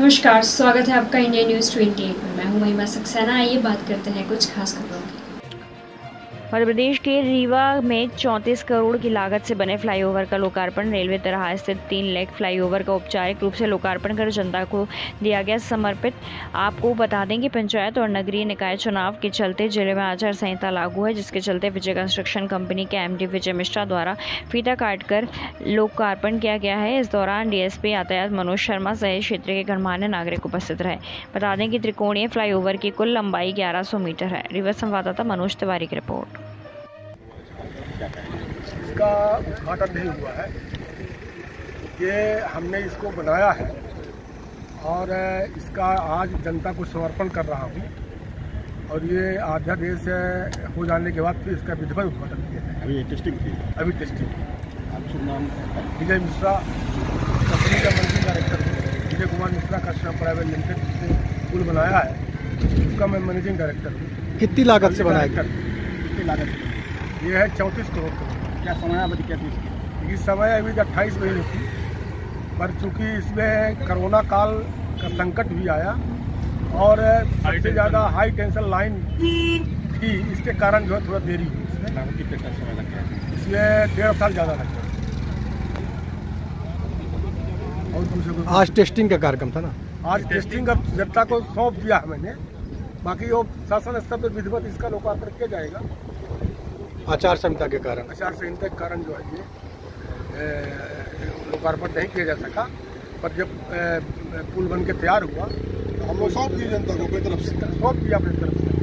नमस्कार, स्वागत है आपका इंडिया न्यूज़ 28 में। मैं हूं महिमा सक्सेना। आइए बात करते हैं कुछ खास खबरों की। मध्य प्रदेश के रीवा में 34 करोड़ की लागत से बने फ्लाईओवर का लोकार्पण। रेलवे तराहा स्थित 3 लेग फ्लाईओवर का औपचारिक रूप से लोकार्पण कर जनता को दिया गया समर्पित। आपको बता दें कि पंचायत और नगरीय निकाय चुनाव के चलते जिले में आचार संहिता लागू है, जिसके चलते विजय कंस्ट्रक्शन कंपनी के एमडी विजय मिश्रा द्वारा फीता काटकर लोकार्पण किया गया है। इस दौरान डीएसपी यातायात मनोज शर्मा सहित क्षेत्र के गणमान्य नागरिक उपस्थित रहे। बता दें कि त्रिकोणीय फ्लाईओवर की कुल लंबाई 1100 मीटर है। रीवा संवाददाता मनोज तिवारी की रिपोर्ट। इसका उद्घाटन नहीं हुआ है, ये हमने इसको बनाया है और इसका आज जनता को समर्पण कर रहा हूँ और ये अध्यादेश हो जाने के बाद फिर इसका विधिवत उद्घाटन किया जाएगा। अभी टेस्टिंग की? अभी टेस्टिंग। आप शुभ नाम? विजय मिश्रा, कंपनी का मैनेजिंग डायरेक्टर हूँ। Vijay Kumar Mishra custom private limited जिसने पुल बनाया है उसका मैं मैनेजिंग डायरेक्टर हूँ। कितनी लागत से बनाया? कितनी लागत से? ये है 34 करोड़ का। क्या समयावधि क्या थी इसकी? इस समय अभी 28 महीने थी, पर चूँकि इसमें कोरोना काल का संकट भी आया और सबसे ज़्यादा हाई टेंशन लाइन थी, इसके कारण जो है थोड़ा देरी हुई। इसमें कितने का समय लग गया? इसमें 1.5 साल ज़्यादा लग गया। और दूसरे आज टेस्टिंग का कार्यक्रम था ना? आज टेस्टिंग अब जनता को सौंप दिया है मैंने, बाकी वो शासन स्तर पर विधिवत इसका लोकार्पण किया जाएगा। आचार संहिता के कारण? आचार संहिता के कारण जो है ये लोकार्पण नहीं किया जा सका, पर जब पुल बन के तैयार हुआ तो हम लोग सौंप दिए जनता को अपनी तरफ से, सौंप दिया अपनी तरफ से।